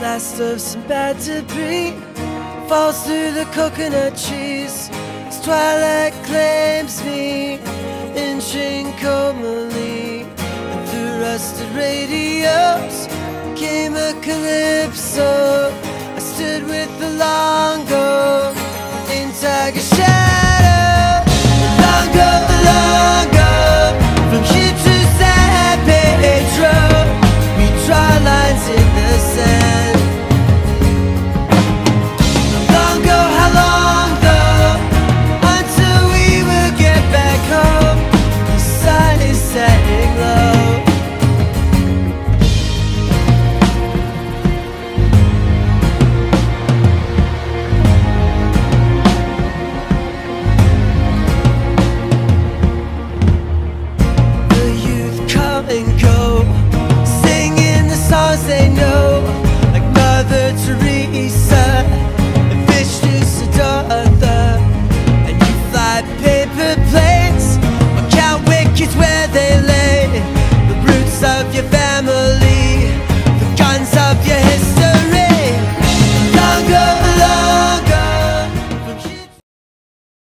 blast of some bad debris falls through the coconut trees as twilight claims me in Trincomalee. And through rusted radios came a calypso. I stood with the longos